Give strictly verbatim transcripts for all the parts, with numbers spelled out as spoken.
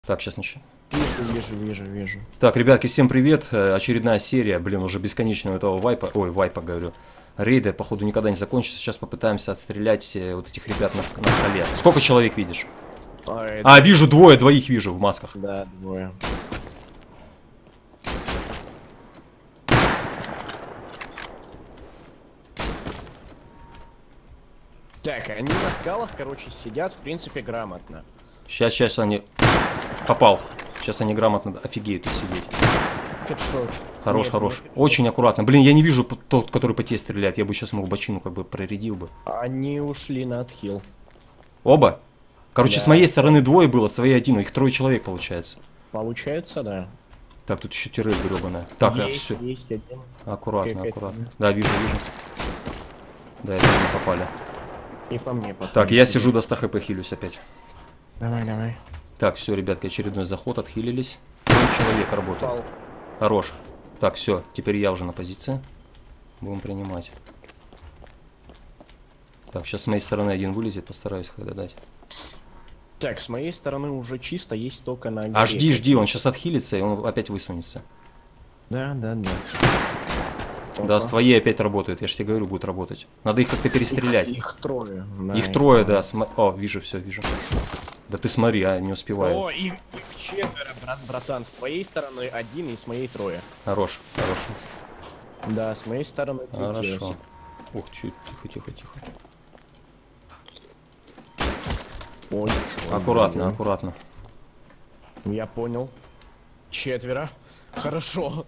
Так, сейчас начнем. Вижу, вижу, вижу, вижу. Так, ребятки, всем привет. Очередная серия, блин, уже бесконечного этого вайпа. Ой, вайпа, говорю. Рейда, походу, никогда не закончится. Сейчас попытаемся отстрелять вот этих ребят на, на скале. Сколько человек видишь? А, это... а, вижу двое, двоих вижу в масках. Да, двое. Так, они на скалах, короче, сидят, в принципе, грамотно. Сейчас, сейчас они... Попал. Сейчас они грамотно офигеют тут сидеть. Хедшот. Хорош, Нет, хорош. нет, Очень аккуратно. Блин, я не вижу тот, который по тебе стреляет. Я бы сейчас мог бочину как бы проредил бы. Они ушли на отхил. Оба? Короче, Да. с моей стороны двое было, с твоей один. Их трое человек получается. Получается, да. Так, тут еще тирель гребаная. Так, есть, а, все. есть один. Аккуратно, Опять аккуратно. один. Да, вижу, вижу. Да, это не попали. И по мне потом. Так, я сижу до ста хп хилюсь опять. Давай, давай. Так, все, ребятки, очередной заход, отхилились. Трое человек работает. Пал. Хорош. Так, все, теперь я уже на позиции. Будем принимать. Так, сейчас с моей стороны один вылезет, постараюсь когда дать. Так, с моей стороны уже чисто, есть только на... А жди, жди, он сейчас отхилится, и он опять высунется. Да, да, да. Да, с твоей опять работает, я же тебе говорю, будет работать. Надо их как-то перестрелять. Их, их трое. Да, Их трое, да. См... О, вижу, все, вижу. Да ты смотри, а, не успеваю. О, их, их четверо, брат, братан. С твоей стороны один и с моей трое. Хорош, хорош. Да, с моей стороны три Хорошо. килоси. Ух, чуть, тихо, тихо, тихо. Ой, Аккуратно, ой, аккуратно. ой. Я понял. Четверо. Хорошо.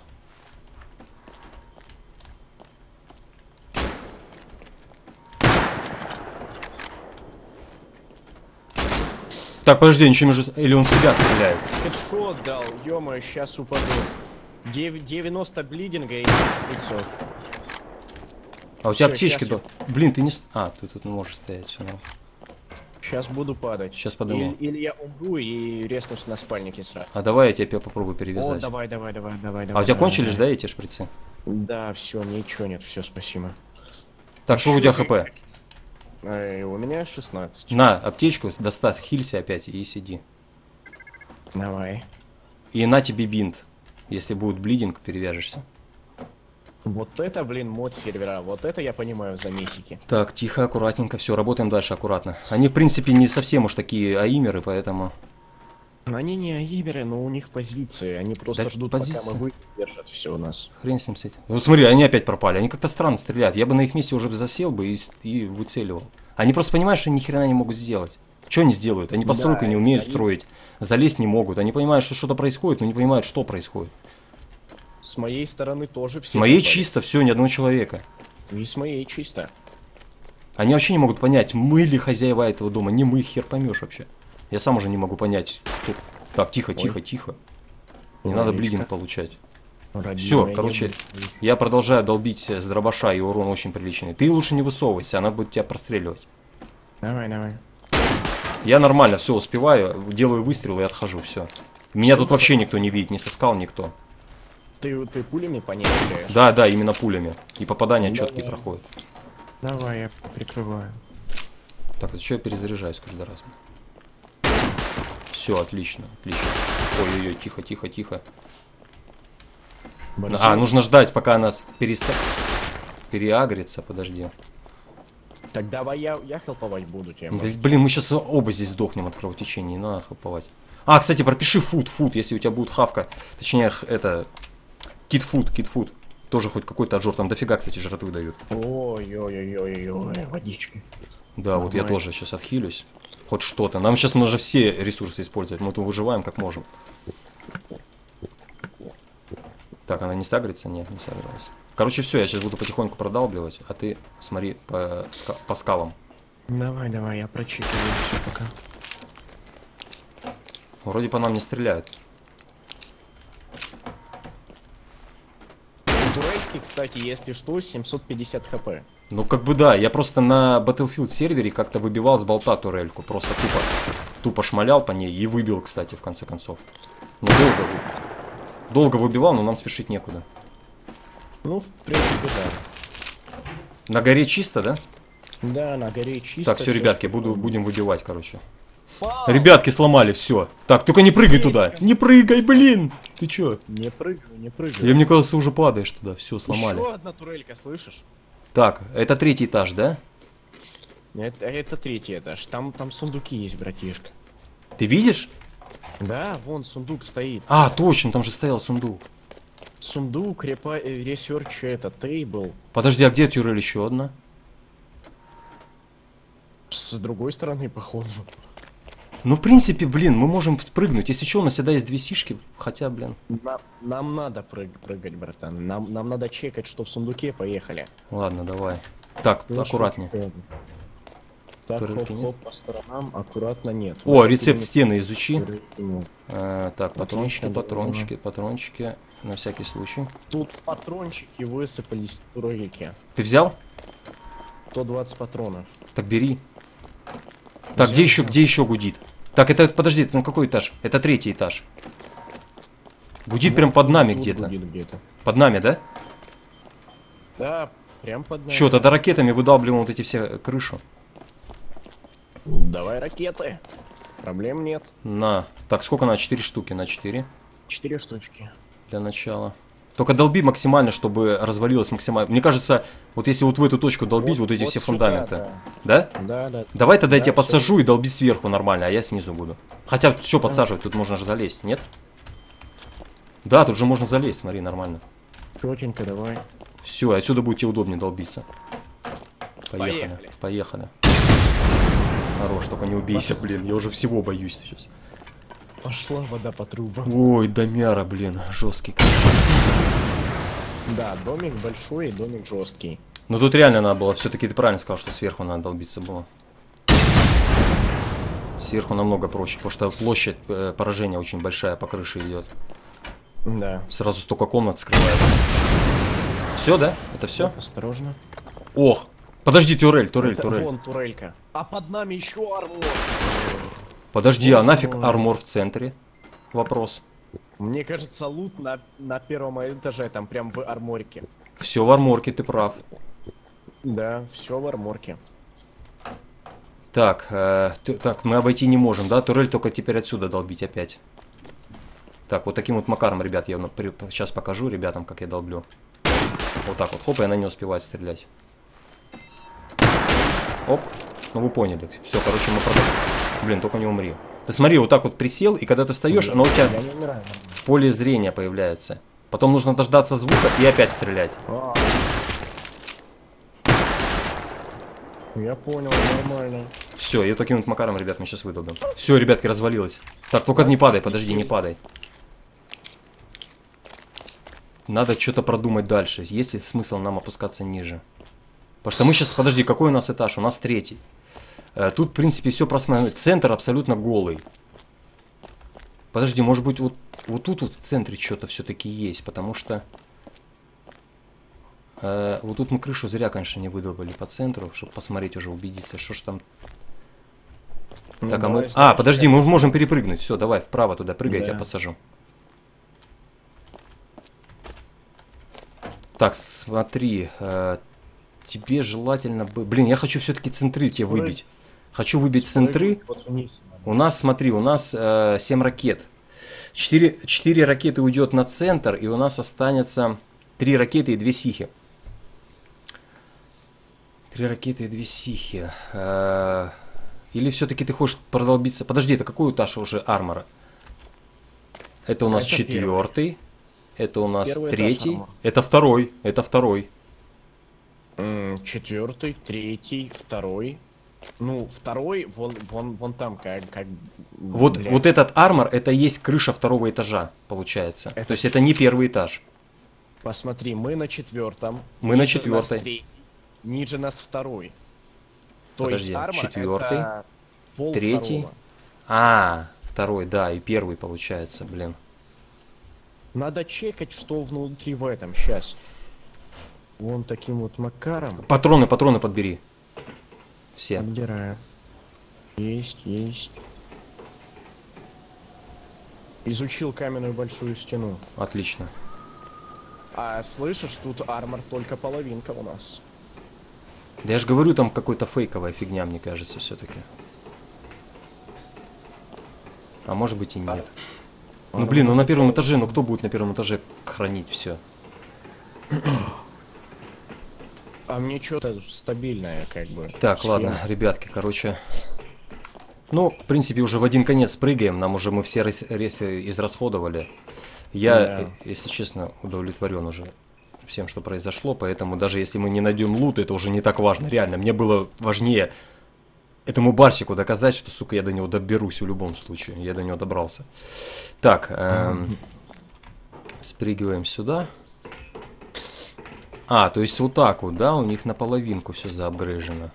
Так, подожди, ничего между... Или он в тебя стреляет? Хедшот дал, ё-моё, сейчас упаду. Дев- девяносто блидинга и шприцов. А у тебя Всё, аптечки... щас до... Блин, ты не... с- А, ты тут можешь стоять, все. Ну. Сейчас буду падать. Сейчас подумал. Или, или я умру и резнусь на спальнике сразу. А давай я тебе попробую О, перевязать. давай, давай, давай, давай, А давай. у тебя давай, кончились, давай. да, эти шприцы? Да, все, ничего нет, все, спасибо. Так, сколько у тебя хп? Э, у меня шестнадцать. На, аптечку, достать, хилься опять и сиди. Давай. И на тебе бинт. Если будет блидинг, перевяжешься. Вот это, блин, мод сервера. Вот это я понимаю за месики. Так, тихо, аккуратненько, все, работаем дальше аккуратно. Они, в принципе, не совсем уж такие аимеры, поэтому... Они не аиберы, но у них позиции. Они просто Да, ждут, позиции. пока мы выдержат все у нас. Хрен с ним с этим. Вот смотри, они опять пропали. Они как-то странно стреляют. Я бы на их месте уже засел бы и, с- и выцеливал. Они просто понимают, что ни хрена не могут сделать. Что они сделают? Они постройку Да, не умеют они- строить. Залезть не могут. Они понимают, что что-то происходит, но не понимают, что происходит. С моей стороны тоже все. С моей пропали. чисто все, ни одного человека. И с моей чисто. Они вообще не могут понять, мы ли хозяева этого дома. Не мы, хер поймешь вообще. Я сам уже не могу понять. Кто... Так, тихо, Ой. тихо, тихо. Не Ой, надо Мишка. блидинг получать. Родимая, Все, я короче, буду- я продолжаю долбить с дробаша, и урон очень приличный. Ты лучше не высовывайся, она будет тебя простреливать. Давай, давай. Я нормально все успеваю, делаю выстрел и отхожу, все. Меня тут вообще никто не видит, не соскал никто. Ты, ты пулями по ней стреляешь? Да, да, именно пулями. И попадания Давай. четкие проходят. Давай, я прикрываю. Так, это что я перезаряжаюсь каждый раз? Все, отлично, отлично. Ой-ой-ой, тихо, тихо, тихо. Борзый. А, нужно ждать, пока она с- перес... переагрится, подожди. Так давай я, я хелповать буду тебе. Да, может. блин, мы сейчас оба здесь сдохнем от кровотечения, не надо хлоповать. А, кстати, пропиши фуд, фуд, если у тебя будет хавка. Точнее, х- это... Кит-фуд, кит-фуд. Тоже хоть какой-то отжор, там дофига, кстати, жратвы дают. Ой-ой-ой-ой-ой, водички. Да, вот я Нормально. тоже сейчас отхилюсь. Хоть что-то. Нам сейчас нужно все ресурсы использовать, мы тут выживаем как можем. Так, она не сагрится? Нет, не сагрилась. Короче, все, я сейчас буду потихоньку продалбливать, а ты смотри по, ска- по скалам. Давай, давай, я прочекиваю все пока. Вроде по нам не стреляют. Турельки, кстати, если что, семьсот пятьдесят хп. Ну, как бы да, я просто на Battlefield сервере как-то выбивал с болта турельку. Просто тупо, тупо шмалял по ней и выбил, кстати, в конце концов. Ну, долго, вы- долго выбивал, но нам спешить некуда. Ну, в принципе, да. На горе чисто, да? Да, на горе чисто. Так, все, всё ребятки, спокойно. буду, будем выбивать, короче. Ребятки сломали, все. Так, только не прыгай туда. Не прыгай, блин. Ты чё? Не прыгай, не прыгай. Я, мне кажется, уже падаешь туда. Все, сломали. Еще одна турелька, слышишь? Так, это третий этаж, да? Это, это третий этаж. Там, там сундуки есть, братишка. Ты видишь? Да, вон сундук стоит. А, точно, там же стоял сундук. Сундук, репа, ресерч, это, тейбл. Подожди, а где тюрель еще одна? С другой стороны, походу. Ну, в принципе, блин, мы можем спрыгнуть. Если что, у нас всегда есть две сишки. Хотя, блин. Нам, нам надо прыг, прыгать, братан. Нам, нам надо чекать, что в сундуке. Поехали. Ладно, давай. Так, Ну, аккуратнее. что, так, Турельки хоп-хоп по сторонам, аккуратно нет. О, Вот рецепт именно стены изучи. турельки нет. А, так, патрончики, Отлично, патрончики, патрончики. На всякий случай. Тут патрончики высыпались в турельки. Ты взял? сто двадцать патронов. Так бери. Так, Взял, где еще, взял. где еще гудит? Так, это, подожди, это на какой этаж? Это третий этаж. Гудит Вот прям под нами тут где-то. гудит где-то. Под нами, да? Да, прям под нами. Че, тогда ракетами выдалбливаем вот эти все крышу. Давай ракеты. Проблем нет. На. Так, сколько на? четыре штуки. На четыре. Четыре штучки. Для начала. Только долби максимально, чтобы развалилось максимально. Мне кажется, вот если вот в эту точку долбить, вот, Вот- эти вот все сюда, фундаменты. да. Да? Да, да. Давай тогда я Да, тебя всё. подсажу и долби сверху нормально, а я снизу буду. Хотя, что подсаживать, тут можно же залезть, нет? Да, тут же можно залезть, смотри, нормально. Четенько, давай. Все, отсюда будет тебе удобнее долбиться. Поехали. Поехали. Поехали. Хорош, только не убейся, блин, я уже всего боюсь сейчас. Пошла вода по трубам. Ой, домяра, блин, жесткий. Да, домик большой и домик жесткий. Ну тут реально надо было, все-таки ты правильно сказал, что сверху надо долбиться было. Сверху намного проще, потому что площадь э, поражения очень большая по крыше идет. Да. Сразу столько комнат скрывается. Все, да? Это все? Осторожно. Ох! Подожди, турель, турель, Это турель. вон турелька. А под нами еще армор. Подожди, а Боже нафиг мой. армор в центре? Вопрос. Мне кажется, лут на, на первом этаже, там прям в арморике. Все в арморке, ты прав. Да, все в арморке. Так, э, т- так, мы обойти не можем, да? Турель только теперь отсюда долбить опять. Так, вот таким вот макаром, ребят, я сейчас покажу ребятам, как я долблю. Вот так вот, хоп, и она не успевает стрелять. Оп, ну вы поняли. Все, короче, мы продали. Блин, только не умри. Ты смотри, вот так вот присел, и когда ты встаешь, оно у тебя Я не умираю. в поле зрения появляется. Потом нужно дождаться звука и опять стрелять. А. Я понял, нормально. Все, и вот таким вот макаром, ребят, мы сейчас выдолбим. Все, ребятки, развалилось. Так, только не падай, подожди, не падай. Надо что-то продумать дальше. Есть ли смысл нам опускаться ниже? Потому что мы сейчас, подожди, какой у нас этаж? У нас третий. Э, Тут, в принципе, все просмотрено. Центр абсолютно голый. Подожди, может быть, вот, вот тут вот в центре что-то все-таки есть, потому что... э, Вот тут мы крышу зря, конечно, не выдолбали по центру, чтобы посмотреть уже, убедиться, что ж там... Ну, Так, а мы... давай, А, значит, подожди, мы можем перепрыгнуть. Все, давай, вправо туда прыгай, я Да. тебя подсажу. Так, смотри, э, тебе желательно бы... Блин, я хочу все-таки центры тебе Спрыг- выбить. Хочу выбить центры. Вот вниз надо. У нас, смотри, у нас э, семь ракет. четыре, четыре ракеты уйдет на центр, и у нас останется три ракеты и две сихи. три ракеты и две сихи. Э, или все-таки ты хочешь продолбиться... Подожди, это какой этаж уже армора? Это у нас Это четвертый. Это у нас Первый этаж третий. армора. Это второй. Это второй. М, Четвертый, третий, второй. Ну, второй, вон, вон, вон там, как, как. Вот, блядь. вот этот армор, это и есть крыша второго этажа, получается. Это- То есть это не первый этаж. Посмотри, мы на четвертом. Мы на ниже нас четвёртой. третий, ниже нас второй. То Подожди, есть армор четвёртый, это пол третий. второго. А, второй, да, и первый получается, блин. Надо чекать, что внутри в этом. Сейчас. Вон таким вот макаром. Патроны, патроны подбери. Все. Отбираем. Есть, есть. Изучил каменную большую стену. Отлично. А слышишь, тут армор только половинка у нас. Да я же говорю, там какой-то фейковая фигня, мне кажется, все-таки. А может быть и нет. Ну блин, ну на первом этаже, ну кто будет на первом этаже хранить все? А мне что-то стабильное, как бы. Так, схема. ладно, ребятки, короче. Ну, в принципе, уже в один конец прыгаем. Нам уже мы все рейсы израсходовали. Я, Да. если честно, удовлетворен уже всем, что произошло. Поэтому даже если мы не найдем лут, это уже не так важно. Реально, мне было важнее этому барсику доказать, что, сука, я до него доберусь в любом случае. Я до него добрался. Так, эм, спрыгиваем сюда. А, то есть вот так вот, да? У них наполовинку все заапгрейжено.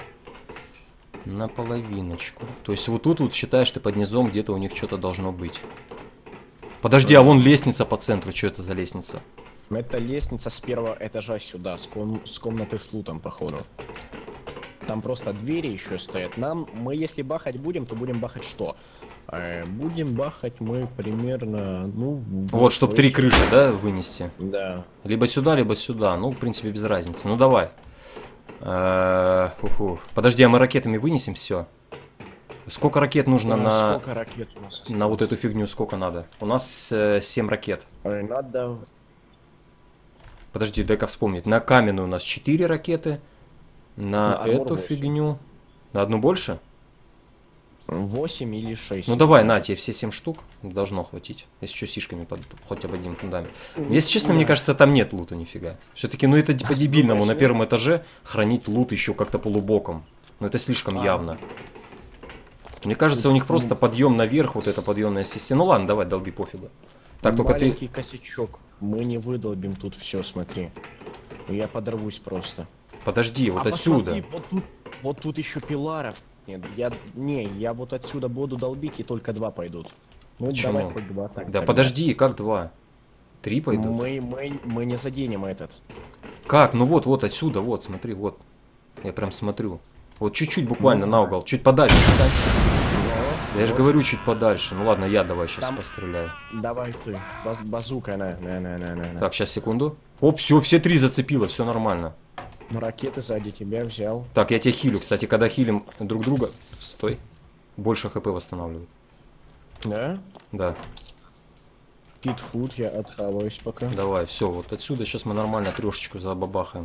Наполовиночку. То есть вот тут вот считаешь, ты под низом где-то у них что-то должно быть. Подожди, а вон лестница по центру. Что это за лестница? Это лестница с первого этажа сюда, с, ком... с комнаты с лутом, походу. Там просто двери еще стоят. Нам, мы если бахать будем, то будем бахать что? Э, будем бахать мы примерно, ну... Вот, чтобы три крыши, да, вынести? Да. Либо сюда, либо сюда. Ну, в принципе, без разницы. Ну, давай. Э, фу-фу. Подожди, а мы ракетами вынесем все? Сколько ракет нужно А, на... Сколько ракет у нас осталось? На вот эту фигню сколько надо? У нас э, семь ракет. Э, Надо... Подожди, дай-ка вспомнить. На каменную у нас четыре ракеты. На, На армор эту восемь. фигню. На одну больше? восемь или шесть. Ну давай, на тебе все семь штук. Должно хватить. Если что, сишками под хоть об один фундамент. Если честно, Да. мне кажется, там нет лута нифига. Все-таки, ну это по-дебильному. На Думаешь, первом этаже хранить лут еще как-то полубоком. Но это слишком А. явно. Мне кажется, у них просто подъем наверх, вот эта подъемная система. Ну ладно, давай, долби, пофигу. Так, только ты... Маленький косячок. Мы не выдолбим тут все, смотри. Я подорвусь просто. Подожди, вот А отсюда. посмотри, вот тут, вот тут еще пиларов. Нет, я не, я вот отсюда буду долбить и только два пойдут. Ну Почему? давай хоть два так. Да тогда. подожди, как два? Три пойдут? Мы, мы, мы не заденем этот. Как? Ну вот, вот отсюда, вот, смотри, вот. Я прям смотрю. Вот чуть-чуть буквально Ну, на угол. Чуть подальше встань. Я же Вот. говорю, чуть подальше. Ну ладно, я давай сейчас Там- постреляю. Давай ты. Баз, базука, на, на, на, на, на. Так, сейчас, секунду. Оп, все, все три зацепило, все нормально. Ну, ракеты сзади тебя взял. Так, я тебя хилю. Кстати, когда хилим друг друга... Стой. Больше хп восстанавливает. Да? Да, Китфуд, я отхаваюсь пока. давай, все, вот отсюда сейчас мы нормально трешечку забабахаем.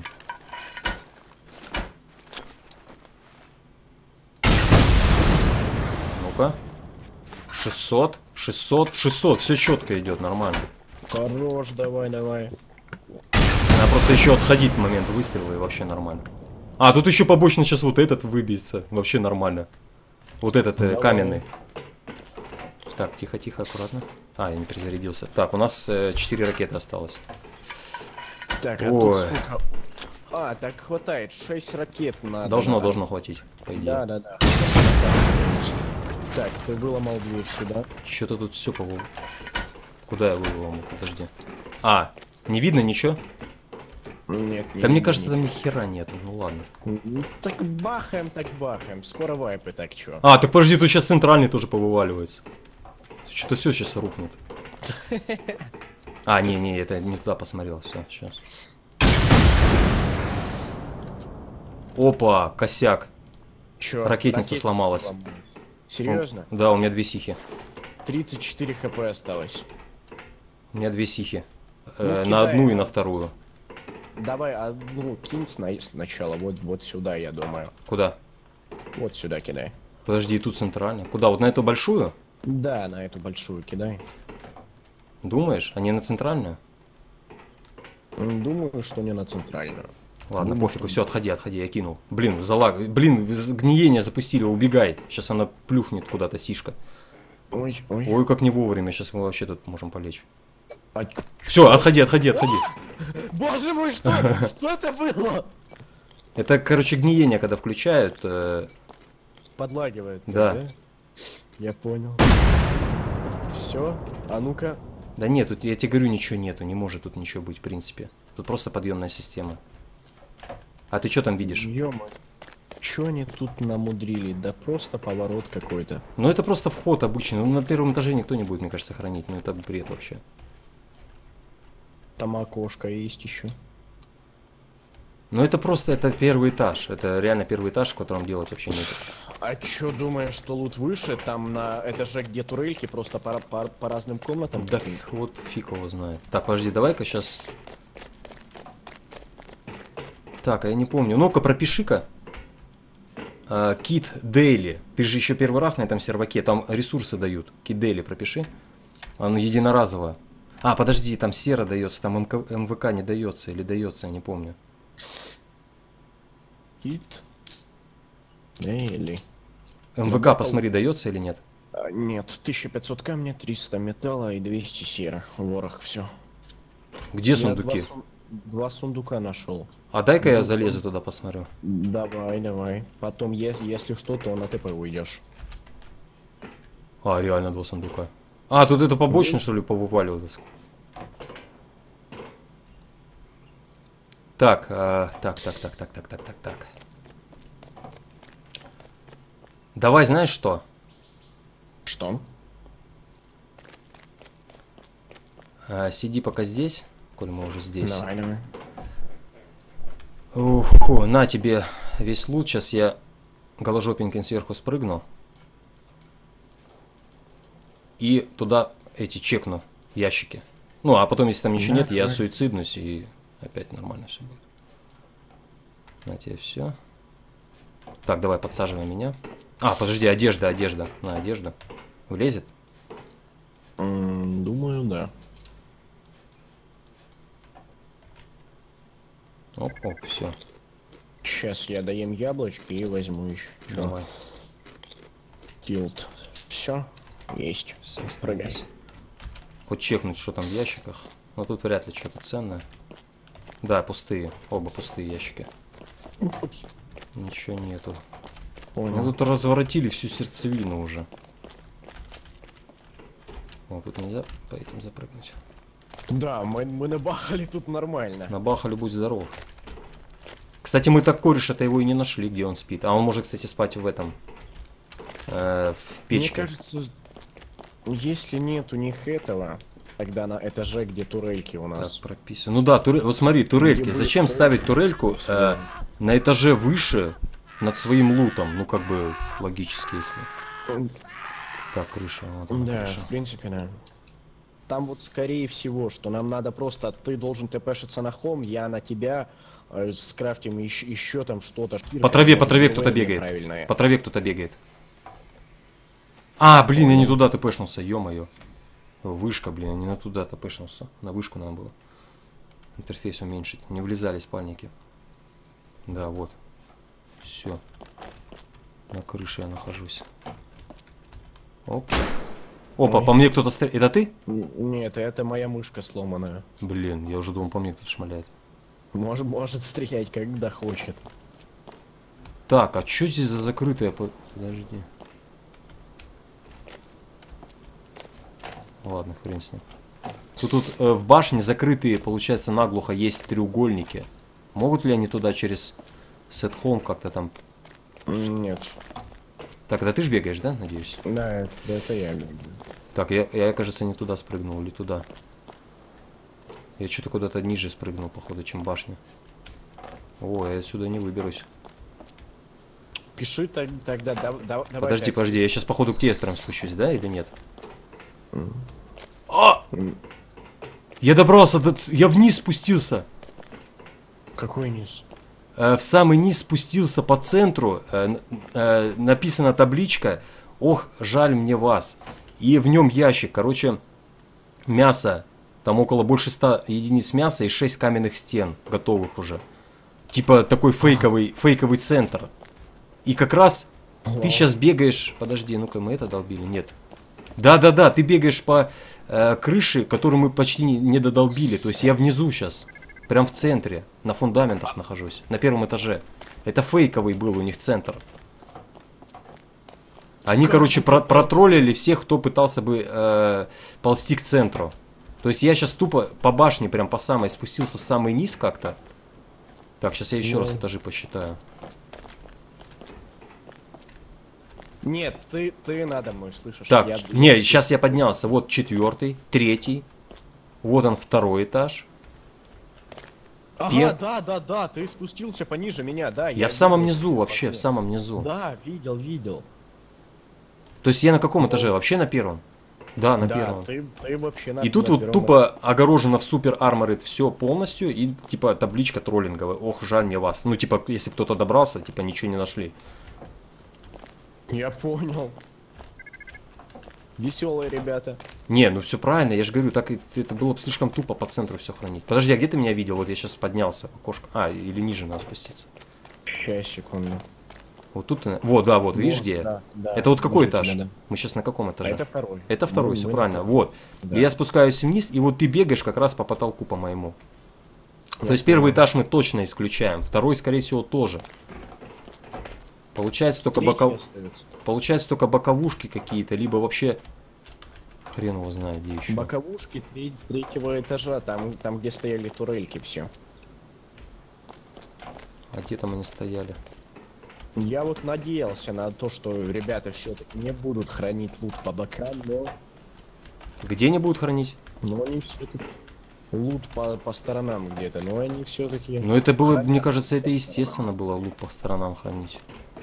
Ну-ка. шестьсот, шестьсот, шестьсот, все четко идет, нормально. Хорош, давай, давай. Надо просто еще отходить в момент выстрела и вообще нормально. А, тут еще побочно сейчас вот этот выбьется. Вообще нормально. Вот этот э, Давай. каменный. Так, тихо-тихо, аккуратно. А, я не перезарядился. Так, у нас э, четыре ракеты осталось. Так, а Ой. тут сколько? А, так хватает. шесть ракет надо. Должно, надо. должно хватить, по идее. Да, да, да. Так, ты выломал дверь сюда. Что-то тут все по... Куда я вывел? Подожди. А, не видно ничего? Нет, Да мне кажется, там ни хера нету. Ну ладно. Ну, так бахаем, так бахаем. Скоро вайпы, так чё? А, так подожди, тут сейчас центральный тоже повываливается. Что-то все сейчас рухнет. А, не-не, это не туда посмотрел. Все, сейчас. Опа, косяк. Чё? Ракетница сломалась. Серьезно? Да, у меня две сихи. тридцать четыре хп осталось. У меня две сихи. Ну, Э, на кидай. одну и на вторую. Давай одну кинь сна- сначала. Вот, вот сюда, я думаю. Куда? Вот сюда кидай. Подожди, тут центральная. Куда? Вот на эту большую? Да, на эту большую кидай. Думаешь? А не на центральную? М, Думаю, что не на центральную. Ладно, Думаю, пофигу, что- все, отходи, отходи, я кинул. Блин, залаг. Блин, з- гниение запустили, убегай. Сейчас она плюхнет куда-то, сишка. Ой, ой. Ой, как не вовремя, сейчас мы вообще тут можем полечь. А- Все, отходи, отходи, отходи. Боже мой, что? Что это было? Это, короче, гниение, когда включают. э, Подлагивает. Да. Я понял. Все. А ну-ка. Да нет, тут я тебе говорю, ничего нету, не может тут ничего быть, в принципе. Тут просто подъемная система. А ты что там видишь? Ё-моё. Чё они тут намудрили? Да просто поворот какой-то. Ну это просто вход обычный. Ну на первом этаже никто не будет, мне кажется, хранить. Ну это бред вообще. Там окошко есть еще. Ну это просто, это первый этаж. Это реально первый этаж, в котором делать вообще нет. А чё думаешь, что лут выше? Там на этаже, где турельки, просто по, по, по разным комнатам? Да вот фиг его знает. Так, подожди, давай-ка сейчас... Так, а я не помню. Ну-ка, пропиши-ка. А, Кит Дейли. Ты же еще первый раз на этом серваке. Там ресурсы дают. Кит Дейли пропиши. Оно единоразово. А, подожди, там сера дается, там МК, МВК не дается или дается, я не помню. Кит Дейли. МВК, Ну, посмотри, дается или нет? А, нет, тысяча пятьсот камня, триста металла и двести сера. Ворох, все. Где сундуки? Два, сун... два сундука нашел. А дай-ка я залезу туда, посмотрю. Давай, давай. Потом, если, если что, то на ТП уйдешь. А, реально два сундука. А, тут это побочно, что ли, повыпаливалось? Так, а, так, так, так, так, так, так, так, так. Давай, знаешь что? Что? А, сиди пока здесь, коль мы уже здесь. Давай, давай. Ух, фу, на тебе весь лут. Сейчас я голожопеньким сверху спрыгну. И туда эти чекну ящики. Ну, а потом, если там ничего Да, нет, я давай. суициднусь и опять нормально все будет. На тебе все. Так, давай, подсаживай меня. А, подожди, одежда, одежда. На одежду. Влезет? М, думаю, да. Оп, оп, все. Сейчас я доем яблочки и возьму еще. Давай. Тилт. Все, есть. Все, Прыгай. старайся. Хоть чекнуть, что там в ящиках. Но тут вряд ли что-то ценное. Да, пустые. Оба пустые ящики. Ничего нету. Понял. Ну тут разворотили всю сердцевину уже. О, тут нельзя по этим запрыгнуть. Да, мы, мы набахали тут нормально. Набахали, будь здоров. Кстати, мы так кореша-то его и не нашли, где он спит. А он может, кстати, спать в этом. Э, в печке. Мне кажется, если нет у них этого, тогда на этаже, где турельки у нас. Так, прописано. Ну да, туре... вот смотри, турельки. Где Зачем будет ставить турельки? турельку э, на этаже выше над своим лутом? Ну, как бы, логически, если. Так, крыша. Вот она, Да, крыша. в принципе, да. Там вот скорее всего, что нам надо просто, ты должен тпшиться на хом, я на тебя, э, скрафтим еще, еще там что-то. По траве, по Может, траве ТВ кто-то бегает. неправильное. По траве кто-то бегает. А, блин, я не туда тпшнулся, ё-моё. Вышка, блин, я не на туда тпшнулся. На вышку надо было. Интерфейс уменьшить. Не влезали спальники. Да, вот. Все. На крыше я нахожусь. Оп. Опа, Ой. по мне кто-то стреляет. Это ты? Н- Нет, это моя мышка сломанная. Блин, я уже думал, по мне кто-то шмаляет. Может, может стрелять, когда хочет. Так, а что здесь за закрытая... по- Подожди. Ладно, хрен с ним. Тут, тут э, в башне закрытые, получается, наглухо есть треугольники. Могут ли они туда через Set Home как-то там... Нет. Так, это ты ж бегаешь, да, надеюсь? Да, это, это я. Так, я, я, кажется, не туда спрыгнул, или туда. Я что-то куда-то ниже спрыгнул, походу, чем башня. О, я отсюда не выберусь. Пиши так, тогда, да, да, давай. Подожди, так. подожди, я сейчас, походу, к тебе прям спущусь, да, или нет? А! Я добрался, до... я вниз спустился. Какой низ? Э, в самый низ спустился по центру. Э, э, написана табличка «Ох, жаль мне вас». И в нем ящик, короче, мясо. Там около больше ста единиц мяса и шесть каменных стен, готовых уже. Типа такой фейковый, фейковый центр. И как раз ты сейчас бегаешь... Подожди, ну-ка, мы это долбили? Нет. Да-да-да, ты бегаешь по э, крыше, которую мы почти не, не додолбили. То есть я внизу сейчас. Прям в центре. На фундаментах нахожусь. На первом этаже. Это фейковый был у них центр. Они, короче, про протроллили всех, кто пытался бы э, ползти к центру. То есть я сейчас тупо по башне, прям по самой, спустился в самый низ как-то. Так, сейчас я еще Ну. раз этажи посчитаю. Нет, ты, ты надо мной, слышишь? Так, Я- не, сейчас я поднялся. Вот четвертый, третий. Вот он, второй этаж. Ага, Пер... да, да, да, ты спустился пониже меня, да. Я в самом видел, низу вообще, в пошел. самом низу. Да, видел, видел. То есть я на каком Ну, этаже? Вообще на первом? Да, на да, первом. ты, ты вообще на И тут на вот первом тупо огорожено в супер арморит все полностью и типа табличка троллинговая. Ох, жаль мне вас. Ну типа, если кто-то добрался, типа ничего не нашли. этаже. Я понял. Веселые ребята. Не, ну все правильно, я же говорю, так и- это было бы слишком тупо по центру все хранить. Подожди, а где ты меня видел? Вот я сейчас поднялся, окошко. А, или ниже надо спуститься. Сейчас, секунду. Вот тут ты... Вот, да, вот, видишь Вот, где? я? да, да, Это вот какой вижу этаж? тебя, да. Мы сейчас на каком А этаже? это второй. Это второй, Мы- все мы на правильно. втором. Вот. Да. И я спускаюсь вниз, и вот ты бегаешь как раз по потолку по моему. Я То есть первый понял. этаж мы точно исключаем, второй, скорее всего, тоже. Получается только, Третий боков... остается. Получается только боковушки какие-то, либо вообще хрен его знает где еще. Боковушки тре- третьего этажа, там, там где стояли турельки все. А где там они стояли? Я вот надеялся на то, что ребята все-таки не будут хранить лут по бокам, но, Где они будут хранить? но они все-таки лут по, по сторонам где-то, но они все-таки. Ну это было, мне кажется, это естественно было лут по сторонам хранить.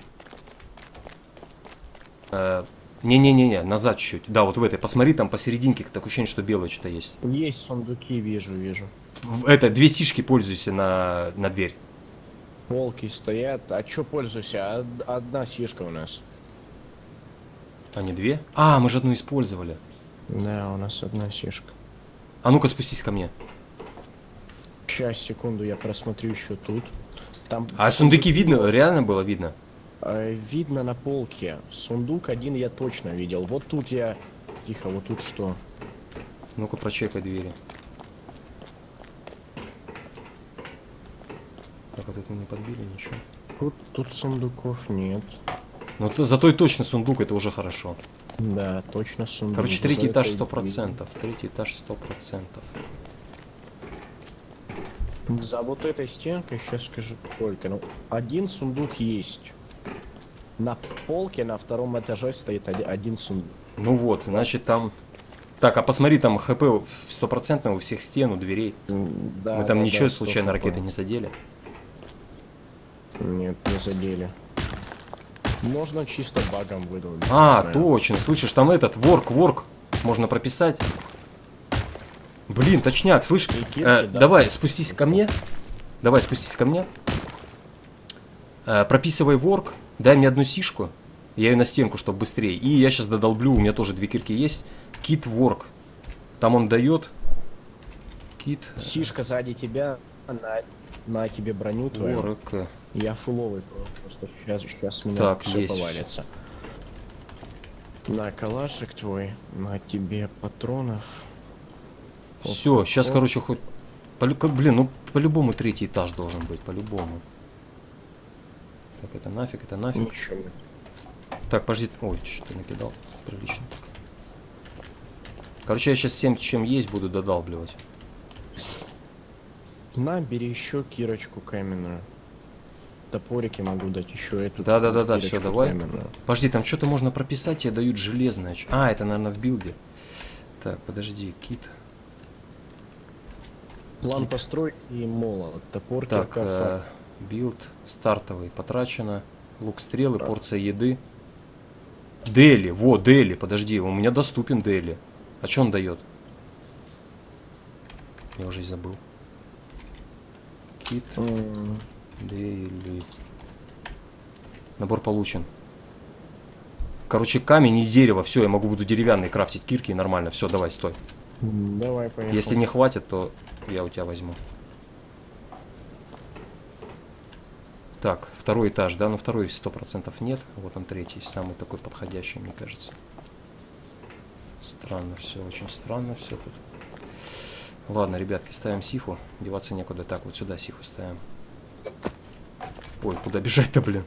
Э, Не-не-не-не, назад чуть-чуть. Да, вот в этой, посмотри, там посерединке такое ощущение, что белое что-то есть. Есть сундуки, вижу, вижу. В- Это, две сишки пользуйся на, на дверь. Полки стоят. А чё пользуйся? Од- Одна сишка у нас. А не две? А, мы же одну использовали. Да, у нас одна сишка. А ну-ка спустись ко мне. Сейчас, секунду, я просмотрю еще тут. Там А сундуки видно? Реально было видно? э, видно на полке. Сундук один я точно видел. Вот тут я. Тихо, вот тут что? Ну-ка прочекай двери. Так, а тут мы не подбили ничего. Тут, тут сундуков нет. Ну то, зато и точно сундук, это уже хорошо. Да, точно сундук. Короче, За третий это этаж и сто процентов. Третий этаж сто процентов. видно. За вот этой стенкой, сейчас скажу сколько. Ну, один сундук есть. На полке на втором этаже стоит оди- один сундук. Ну вот, значит там... Так, а посмотри, там хп стопроцентно у всех стен, у дверей. М, Да, Мы там да, ничего да, случайно сто ракеты хп. не задели? Нет, не задели. Можно чисто багом выдать. А, точно, слышишь, там этот, ворк, ворк, можно прописать. Блин, точняк, слышь, И кирки, э, да. давай, спустись ко мне. Давай, спустись ко мне. Э, прописывай ворк, дай мне одну сишку. Я ее на стенку, чтобы быстрее. И я сейчас додолблю, у меня тоже две кирки есть. Кит ворк. Там он дает. Кит Сишка сзади тебя, на, на тебе броню твою. ворк. Я фуловый просто сейчас, сейчас меня Так, все есть. повалится. На калашик твой, на тебе патронов. Все, Вот сейчас, так вот. короче, хоть... полю- как- Блин, ну по-любому третий этаж должен быть, по-любому. Так, это нафиг, это нафиг. Ничего нет. Так, подожди. Ой, что-то накидал. Прилично так. Короче, я сейчас всем, чем есть, буду додалбливать. На, бери еще кирочку каменную. Топорики могу дать еще эту. Да-да-да-да, кирочку все, давай. каменную. Подожди, там что-то можно прописать, тебе дают железное. ч- А, это, наверное, в билде. Так, подожди, кит. План постройки и молот. Топор, Так, кирка, э, фак. билд стартовый. Потрачено. Лук, стрелы, порция еды. Дели, во, Дели, подожди, у меня доступен Дели. А что он дает? Я уже и забыл. Кит, М, Дели. Набор получен. Короче, камень из дерева. Все, я могу буду деревянный крафтить кирки, нормально. Все, давай, стой. м, Давай, поехали. Если не хватит, то я у тебя возьму. Так, второй этаж, да? Ну, второй сто процентов нет. Вот он третий, самый такой подходящий, мне кажется. Странно все, очень странно все тут. Ладно, ребятки, ставим сифу. Деваться некуда. Так, вот сюда сифу ставим. Ой, куда бежать-то, блин?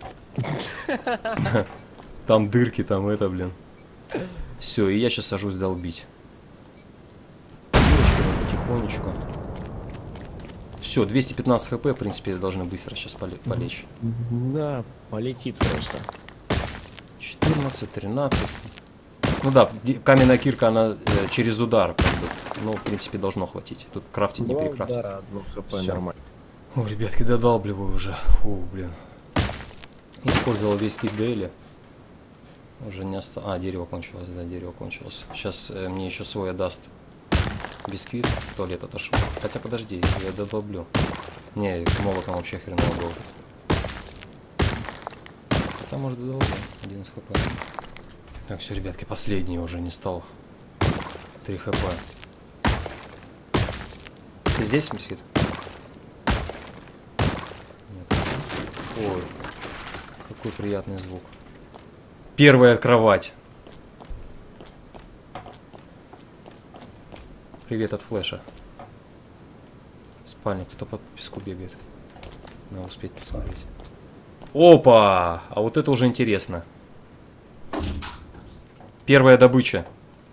Там дырки, там это, блин. Все, и я сейчас сажусь долбить. Дырочками потихонечку. Все, двести пятнадцать хп, в принципе, должны быстро сейчас поле- полечь. Да, полетит просто. четырнадцать, тринадцать. Ну да, ди- каменная кирка, она э, через удар, как бы. Ну, в принципе, должно хватить. Тут крафтить не Два перекрафтить. удара, одно хп, Всё. нормально. О, ребятки, додалбливаю уже. Фу, блин. Использовал весь кит Дейли. Уже не осталось. А, дерево кончилось, да, дерево кончилось. Сейчас э, мне еще свой даст бисквит. В туалет отошел. Хотя подожди, я додолблю. Не, молотом вообще хреново был. Хотя может додолблю. Один из хп. Так, все, ребятки, последний уже не стал. Три хп. Ты здесь, Мисит? Нет. Ой, какой приятный звук. Первая кровать. Привет от Флэша. Спальня, кто-то по песку бегает. Надо успеть посмотреть. Опа! А вот это уже интересно. Первая добыча.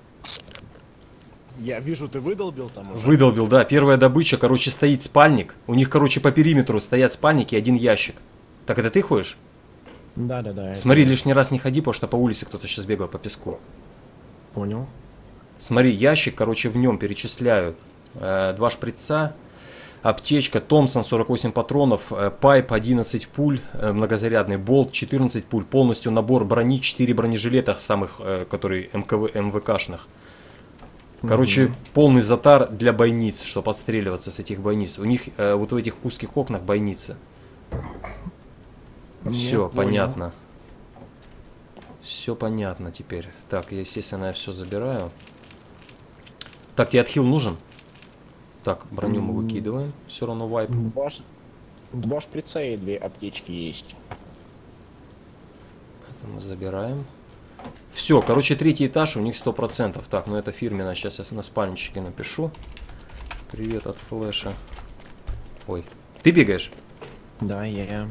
Я вижу, ты выдолбил там уже. Выдолбил, да. Первая добыча, короче, стоит спальник. У них, короче, по периметру стоят спальники и один ящик. Так это ты ходишь? Да, да, да. Смотри, это... лишний раз не ходи, потому что по улице кто-то сейчас бегал по песку. Понял. Смотри, ящик, короче, в нем перечисляют э, два шприца, аптечка, Томпсон сорок восемь патронов, э, пайп одиннадцать пуль, э, многозарядный болт четырнадцать пуль, полностью набор брони, четыре бронежилета самых, э, которые МКВ, МВКшных. Короче, mm-hmm. полный затар для бойниц, чтобы отстреливаться с этих бойниц. У них э, вот в этих узких окнах бойницы. Все понятно. Все понятно теперь. Так, я, естественно, я все забираю. Так, тебе отхил нужен? Так, броню мы выкидываем. Все равно вайп. Два, два шприца и две аптечки есть. Это мы забираем. Все, короче, третий этаж у них сто процентов. Так, ну это фирменное. Сейчас я на спальничке напишу. Привет от Флэша. Ой, ты бегаешь? Да, я...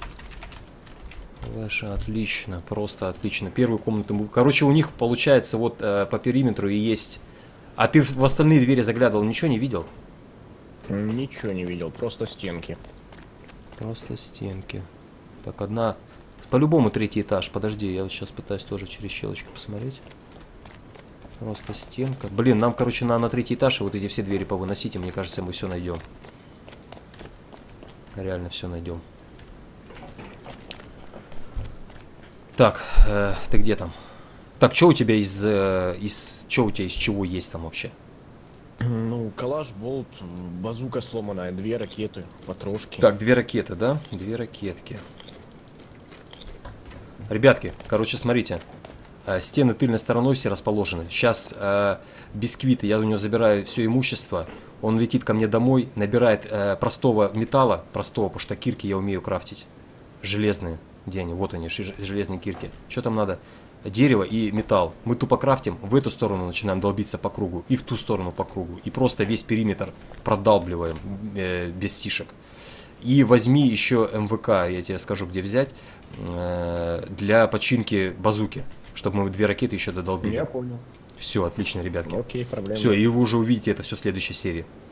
Флэша, отлично, просто отлично. Первую комнату... Короче, у них, получается, вот э, по периметру и есть... А ты в остальные двери заглядывал, ничего не видел? Ничего не видел, просто стенки. Просто стенки. Так, одна... По-любому третий этаж. Подожди, я вот сейчас пытаюсь тоже через щелочку посмотреть. Просто стенка. Блин, нам, короче, на, на третий этаж и вот эти все двери повыносить, и мне кажется, мы все найдем. Реально все найдем. Так, э, ты где там? Так, что у тебя из... Э, из что у тебя из чего есть там вообще? Ну, калаш, болт, базука сломанная, две ракеты, потрошки. Так, две ракеты, да? Две ракетки. Ребятки, короче, смотрите. Э, стены тыльной стороной все расположены. Сейчас э, бисквиты, я у него забираю все имущество. Он летит ко мне домой, набирает э, простого металла, простого, потому что кирки я умею крафтить. Железные. Где они? Вот они, железные кирки. Что там надо? Дерево и металл. Мы тупо крафтим, в эту сторону начинаем долбиться по кругу, и в ту сторону по кругу. И просто весь периметр продалбливаем э, без сишек. И возьми еще МВК, я тебе скажу, где взять, э, для починки базуки, чтобы мы две ракеты еще додолбили. Я понял. Все, отлично, ребятки. Окей, проблема. Все, и вы уже увидите это все в следующей серии.